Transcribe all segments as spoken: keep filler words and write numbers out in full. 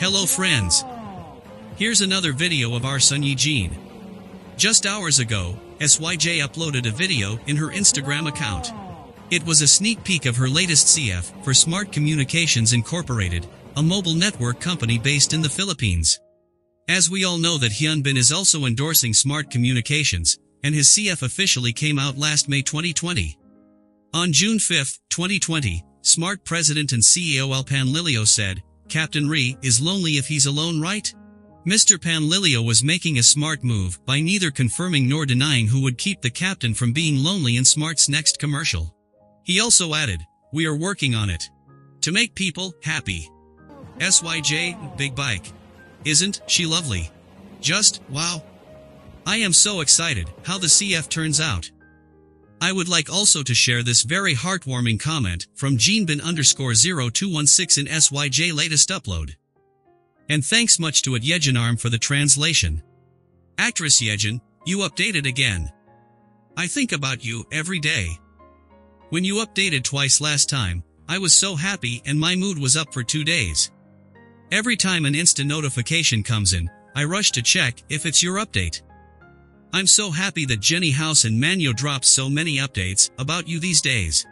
Hello friends. Here's another video of our son Eugene. Just hours ago, S Y J uploaded a video in her Instagram account. It was a sneak peek of her latest C F for Smart Communications Incorporated, a mobile network company based in the Philippines. As we all know that Hyunbin is also endorsing Smart Communications, and his C F officially came out last May twenty twenty. On June fifth, twenty twenty, Smart President and C E O Al Panlilio said, "Captain Ri is lonely if he's alone, right?" Mister Panlilio was making a smart move by neither confirming nor denying who would keep the captain from being lonely in Smart's next commercial. He also added, "We are working on it. To make people happy." S Y J, big bike. Isn't she lovely? Just, wow. I am so excited how the C F turns out. I would like also to share this very heartwarming comment from Jeanbin underscore zero two one six in S Y J latest upload. And thanks much to it Yejanarm for the translation. Actress Yejin, you updated again. I think about you every day. When you updated twice last time, I was so happy and my mood was up for two days. Every time an Insta notification comes in, I rush to check if it's your update. I'm so happy that Jenny House and Manyo dropped so many updates about you these days.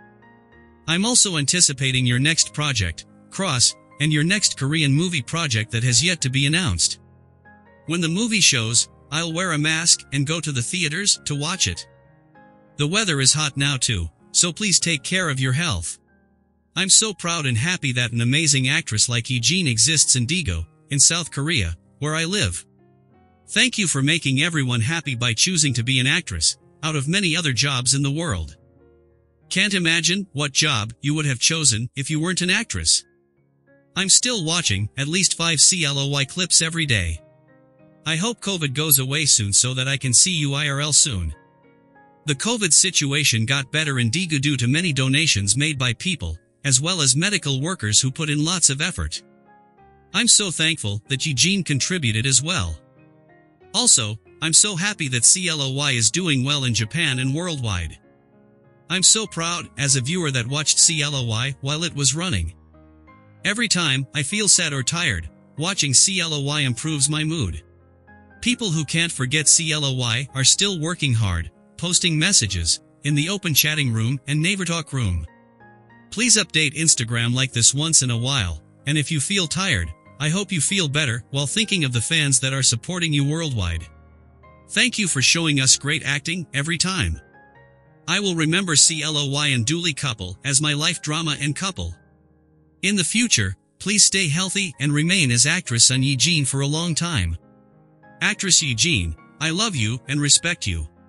I'm also anticipating your next project, Cross, and your next Korean movie project that has yet to be announced. When the movie shows, I'll wear a mask and go to the theaters to watch it. The weather is hot now too, so please take care of your health. I'm so proud and happy that an amazing actress like Eugene exists in Daegu, in South Korea, where I live. Thank you for making everyone happy by choosing to be an actress, out of many other jobs in the world. Can't imagine what job you would have chosen if you weren't an actress. I'm still watching at least five C L O Y clips every day. I hope COVID goes away soon so that I can see you I R L soon. The COVID situation got better in Daegu due to many donations made by people, as well as medical workers who put in lots of effort. I'm so thankful that Eugene contributed as well. Also, I'm so happy that C L O Y is doing well in Japan and worldwide. I'm so proud as a viewer that watched C L O Y while it was running. Every time I feel sad or tired, watching C L O Y improves my mood. People who can't forget C L O Y are still working hard, posting messages in the open chatting room and Neighbortalk room. Please update Instagram like this once in a while, and if you feel tired, I hope you feel better while thinking of the fans that are supporting you worldwide. Thank you for showing us great acting every time. I will remember C L O Y and Dooley couple as my life drama and couple. In the future, please stay healthy and remain as actress Sun Eugene for a long time. Actress Eugene, I love you and respect you.